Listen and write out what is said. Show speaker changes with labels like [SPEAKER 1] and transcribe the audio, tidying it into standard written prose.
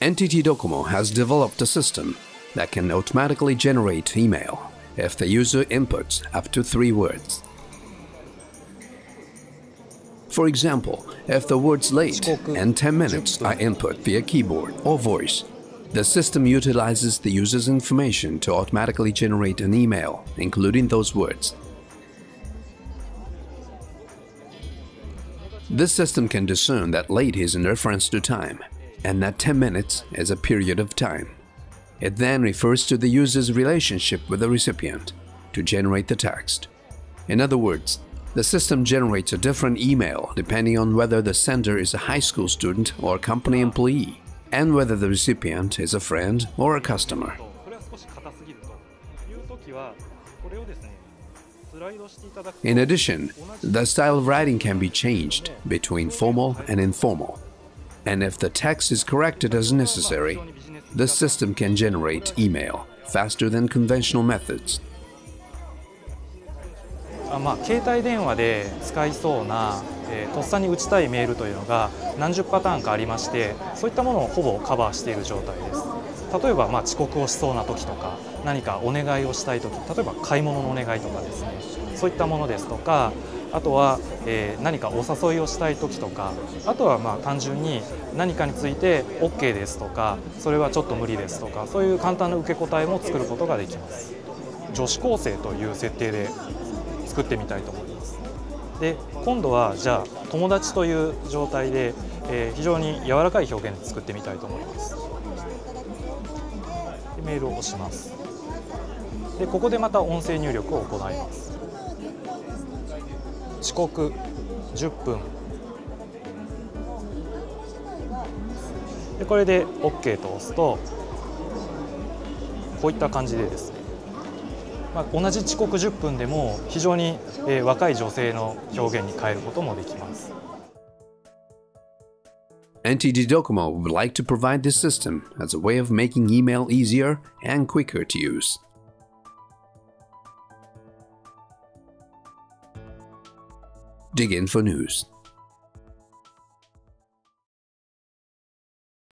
[SPEAKER 1] NTT Docomo has developed a system that can automatically generate email if the user inputs up to 3 words. For example, if the words late and 10 minutes are input via keyboard or voice, the system utilizes the user's information to automatically generate an email, including those words. This system can discern that late is in reference to time, and that 10 minutes is a period of time. It then refers to the user's relationship with the recipient to generate the text. In other words, the system generates a different email depending on whether the sender is a high school student or a company employee, and whether the recipient is a friend or a customer. In addition, the style of writing can be changed between formal and informal, and if the text is corrected as necessary, the system can generate email faster than conventional methods.
[SPEAKER 2] 携帯電話で使いそうな、とっさに打ちたいメールというのが何十パターンかありまして、そういったものをほぼカバーしている状態です。例えば遅刻をしそうな時とか、何かお願いをしたい時、例えば買い物のお願いとかですね、そういったものですとか、あとは、何かお誘いをしたい時とか、あとは単純に何かについて OK ですとか、それはちょっと無理ですとか、そういう簡単な受け答えも作ることができます。女子高生という設定で作ってみたいと思います。で、今度はじゃあ友達という状態で、非常に柔らかい表現で作ってみたいと思います。で、メールを押します。で、ここでまた音声入力を行います。遅刻10分で、これで OK と押すとこういった感じでですね、同じ遅刻10分でも非常に、若い女性の表現に変えることもできます。
[SPEAKER 1] NTT Docomo would like to provide this system as a way of making email easier and quicker to use. Dig in for news.